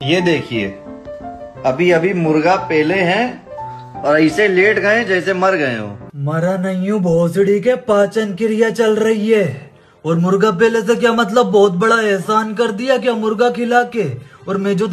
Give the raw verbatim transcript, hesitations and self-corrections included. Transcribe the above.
ये देखिए, अभी अभी मुर्गा पेले हैं और ऐसे लेट गए जैसे मर गए हो। मरा नहीं हूँ, भोसड़ी के पाचन क्रिया चल रही है। और मुर्गा पेले से क्या मतलब, बहुत बड़ा एहसान कर दिया क्या मुर्गा खिला के। और मैं जो